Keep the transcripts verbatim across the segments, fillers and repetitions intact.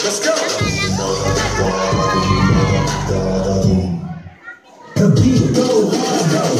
Let's go. The beat go hard though.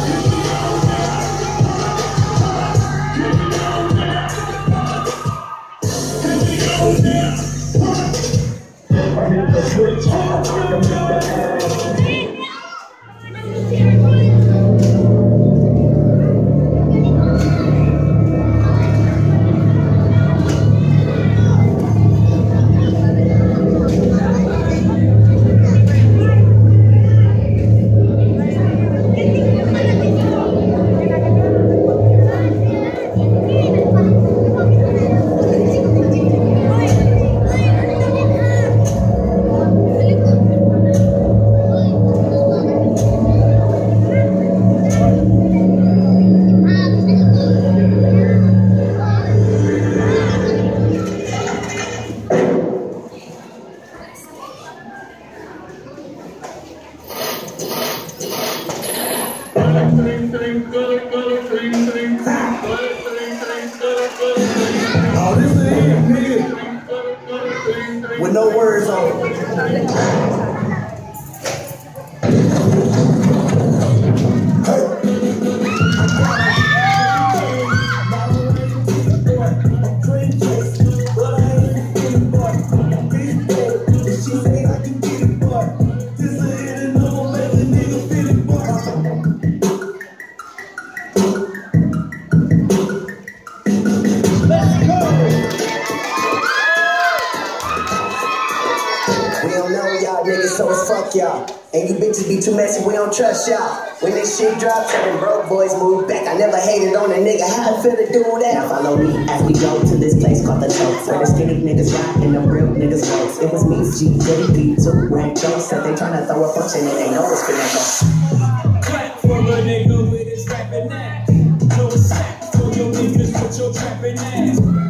Oh, this the end, nigga. With no words on it. So fuck y'all. And you bitches be too messy, we don't trust y'all. When this shit drops, and broke boys move back. I never hated on a nigga, how I feel to do that? Follow me as we go to this place called the Chokes, where the skinny niggas rock and the real niggas votes. It was me, G, J P, two, rank jokes. Said they tryna throw a punch and it ain't no it's finna go. Clap for a nigga with his rapping ass. No sack for your niggas with your trapping ass.